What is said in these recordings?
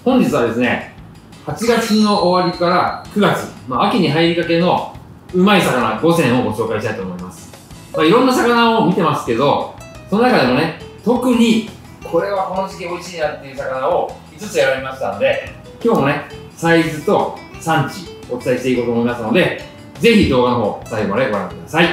本日はですね、8月の終わりから9月、秋に入りかけのうまい魚5選をご紹介したいと思います。いろんな魚を見てますけど、その中でもね、特にこれはこの時期美味しいなっていう魚を5つ選びましたので、今日もね、サイズと産地お伝えしていこうと思いますので、ぜひ動画の方最後までご覧ください。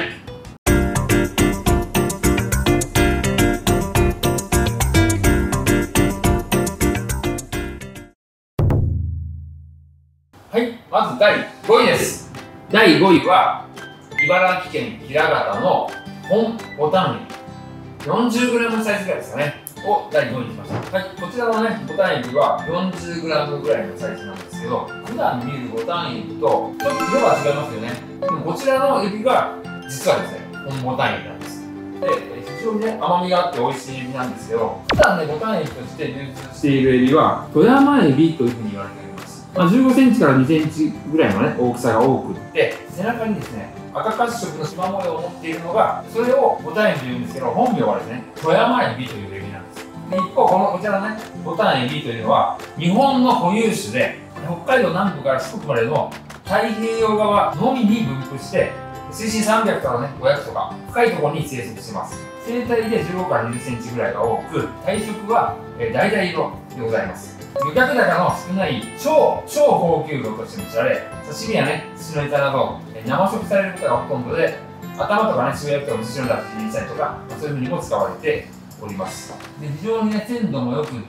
はい、まず第5位です。第5位は茨城県平方の本ボタンエビ 40g サイズぐらいですかねを第5位にしました。はい、こちらのねボタンエビは 40g ぐらいのサイズなんですけど、普段見るボタンエビとちょっと色が違いますよね。でもこちらのエビが実はですね本ボタンエビなんです。で、非常にね甘みがあって美味しいエビなんですけど、普段ねボタンエビとして流通しているエビは富山エビというふうに言われています。15センチから2センチぐらいのね大きさが多くって、背中にですね赤褐色の縞模様を持っているのが、それをボタンエビというんですけど、本名はですね富山エビというエビなんです。で、一方こちらのねボタンエビというのは日本の固有種で、北海道南部から四国までの太平洋側のみに分布して、水深300からね500とか深いところに生息してます。生体で15から20センチぐらいが多く、体色は橙色でございます。漁獲高の少ない超高級魚としても知られ、刺身やね寿司のネタなど生食されることがほとんどで、頭とかね塩焼きとか寿司の出汁にしたりとか、そういうふうにも使われております。で、非常にね鮮度も良くって、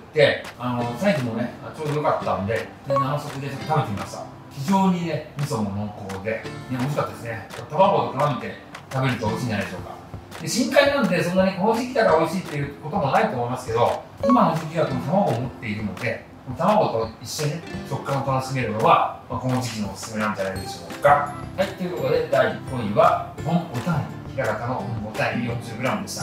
サイズもねちょうど良かったんで、生食でちょっと食べてみました。非常にね味噌も濃厚で、美味しかったですね。卵と絡めて食べると美味しいんじゃないでしょうか。で、深海なんでそんなにこの時期だから美味しいっていうこともないと思いますけど、今の時期はこの卵を持っているので、卵と一緒にね食感を楽しめるのは、この時期のおすすめなんじゃないでしょうか。はい、ということで第5位は本ボタンエビ、平方の本ボタンエビ 40g でした。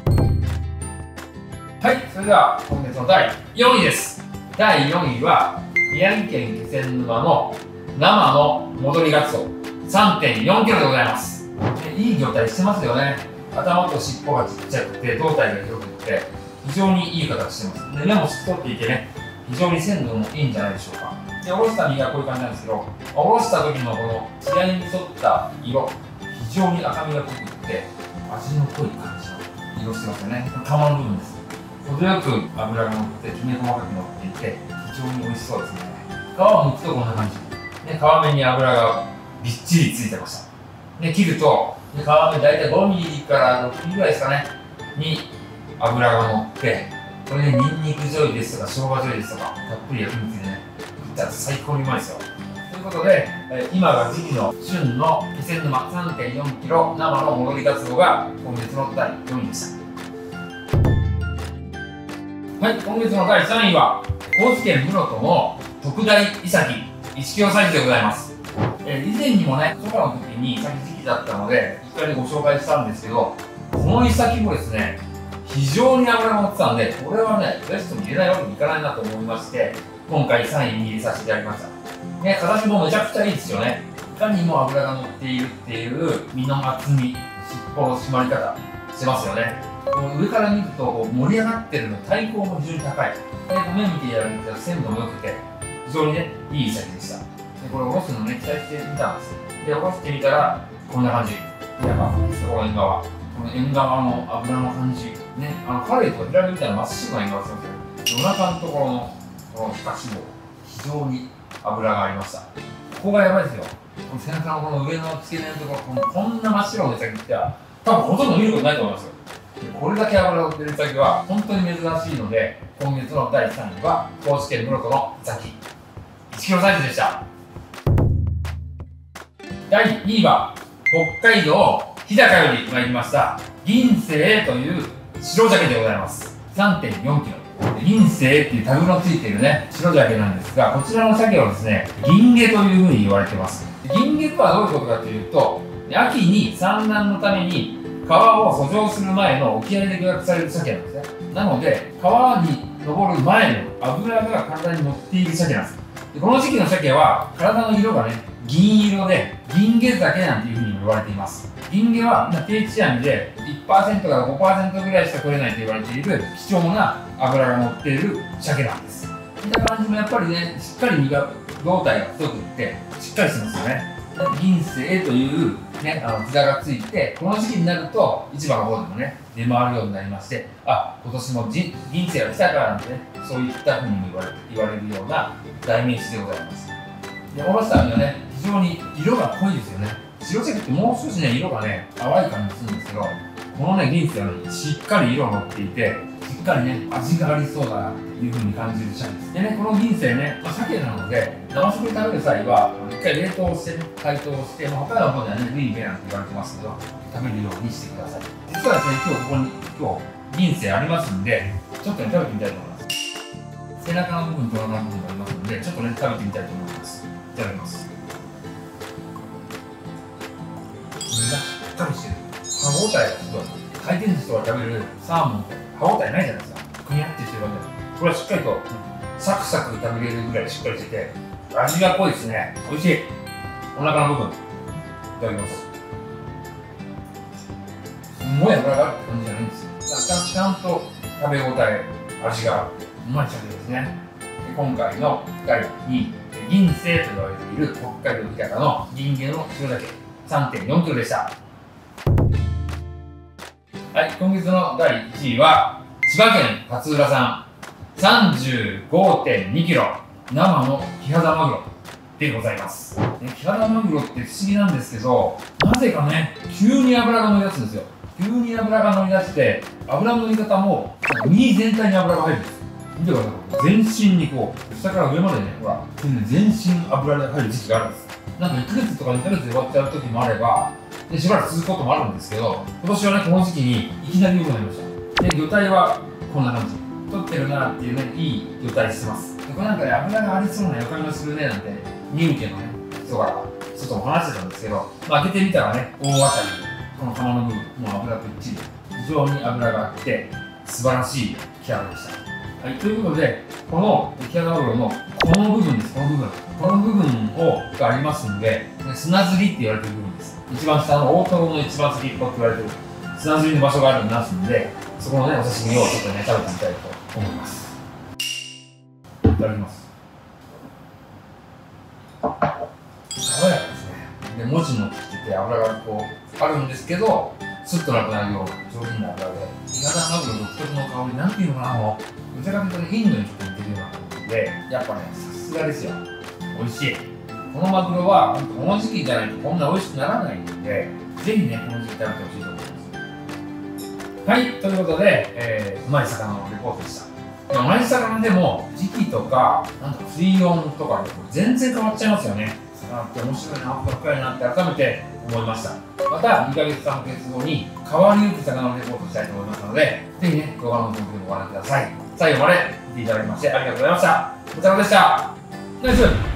はい、それでは今月の第4位です。第4位は宮城県気仙沼の生の戻りガツオ 3.4kg でございます。いい魚体してますよね。頭と尻尾がちっちゃくて胴体が広くて非常にいい形してます。で、目も透き通っていてね、非常に鮮度もいいんじゃないでしょうか。で、おろした身がこういう感じなんですけど、おろした時のこの血合いに沿った色、非常に赤みが濃くって味の濃い感じの色してますよね。皮の部分です。程よく脂が乗ってきめ細かく乗っていて非常に美味しそうですね。皮を剥くとこんな感じで、皮目に脂がびっちりついてました。で、切ると皮目大体5ミリから6ミリぐらいですかねに脂が乗って、これね、ニンニク醤油ですとか生姜醤油ですとかたっぷり焼き肉でね食ったら最高にうまいですよ。ということで、今が時期の旬の気仙沼 3.4kg 生の戻りガツオが今月の第4位でした。はい、今月の第3位は高知県室戸の特大イサキ 1kg サイズでございます。以前にもね、初夏の時にイサキ時期だったので1回でご紹介したんですけど、このイサキもですね非常に脂が乗ってたんで、これはねベストに入れないわけにいかないなと思いまして、今回3位に入れさせていただきました。ね、形もめちゃくちゃいいですよね。いかにも脂が乗っているっていう身の厚み、尻尾の締まり方してますよね。上から見ると盛り上がってるの、体高も非常に高い。で、目見ていただくと鮮度も良くて非常にねいいイサキでした。で、これおろすのね期待してみたんです。で、おろしてみたらこんな感じ。やばいですよ、この縁側。この縁側の脂の感じね、カレイとか平目みたいなまっしぐな縁側してますけど、夜中のところのこの皮下脂肪、非常に脂がありました。ここがやばいですよ。この背中のこの上の付け根のところ、こんな真っ白のイサキって多分ほとんど見ることないと思いますよ。これだけ脂が乗ってるイサキは本当に珍しいので、今月の第3位は高知県室戸のイサキ 1kg サイズでした。第2位は北海道日高より参りました銀星という白鮭でございます。 3.4kg。銀星っていうタグのついているね白鮭なんですが、こちらの鮭はですね銀毛というふうに言われてます。銀毛とはどういうことかというと、秋に産卵のために川を遡上する前の沖合で漁獲される鮭なんですね。なので川に登る前の脂が体に乗っている鮭なんです。で、この時期の鮭は体の色がね銀色で銀毛鮭なんていうふうに言われています。銀毛は定置網で 1% から 5% ぐらいしか取れないと言われている貴重な脂が乗っている鮭なんです。 見た感じもやっぱりね、しっかり身が、胴体が太くいって、しっかりしてますよね。銀星というね、札がついて、この時期になると、市場の方でもね、出回るようになりまして、あ、今年も銀星が来たからなんてね、そういったふうにも言われるような代名詞でございます。で、おろした身はね、非常に色が濃いですよね。白鮭ってもう少しね、色がね、淡い感じするんですけど、このね、銀星はね、しっかり色が乗っていて、しっかりね、味がありそうだなっていう風に感じる鮭です。でね、この銀星ね、鮭なので、生食で食べる際は、一回冷凍してね、解凍して、他の方ではね、グリーンベなんて言われてますけど、食べるようにしてください。実はですね、今日、銀星ありますんで、ちょっとね、食べてみたいと思います。背中の部分と腹の部分がありますので、ちょっとね、食べてみたいと思います。いただきます。身がしっかりしてる。歯応えがすごい。回転寿司とか食べるサーモンって歯応えないじゃないですか。くにゃってしてるわけだ。これはしっかりとサクサク食べれるぐらいしっかりしてて、味が濃いですね。美味しい。お腹の部分、いただきます。すんごい脂があるって感じじゃないんですよ。ちゃんと食べ応え、味がうまい鮭ですね。今回の第2位、銀星と言われている北海道日高の銀毛の塩鮭 3.4 キロでした。はい、今月の第1位は千葉県勝浦産 35.2 キロ生のキハダマグロでございます。キハダマグロって不思議なんですけど、なぜかね、急に脂が乗り出すんですよ。急に脂が乗り出して、脂の乗り方も身全体に脂が入るんです。見てください。全身にこう、下から上までね、ほら、全身油が入る時期があるんです。なんか1ヶ月とか2ヶ月で終わっちゃう時もあれば、でしばらく続くこともあるんですけど、今年はね、この時期にいきなり良くなりました。で、魚体はこんな感じ。取ってるなっていうね、いい魚体してます。でこれなんかね、油がありそうな予感がするねなんて、荷受けのね、人からちょっとお話してたんですけど、開けてみたらね、大当たり、この釜の部分、もう油と一致、非常に油があって、素晴らしいキハダでした。はい、ということで、このキハダマグロのこの部分です、この部分がありますんで、砂ずりって言われてる部分です。一番下の大トロの一番先っぽって言われてる砂ずりの場所がありますんで、そこのね、お刺身をちょっとね、食べてみたいと思います。いただきます。爽やかですね。で、もちもちしてて、脂がこう、あるんですけど、スッとなくなるような上品な脂で、キハダマグロ独特の香り、なんていうのかな、もう、どちらかというと、インドにちょっと似てるような感じで、やっぱね、さすがですよ。美味しい。このマグロは、この時期じゃないとこんな美味しくならないんで、ぜひね、この時期食べてほしいと思います。はい、ということで、うまい魚のレポートでした。同じ魚でも、時期とか、なんか水温とかで全然変わっちゃいますよね。魚って面白いな、奥が深いなって改めて思いました。また、2ヶ月3ヶ月後に変わりゆく魚のレポートしたいと思いますので、ぜひね、動画の続きもご覧ください。最後まで見ていただきましてありがとうございました。こちらでした。ナイス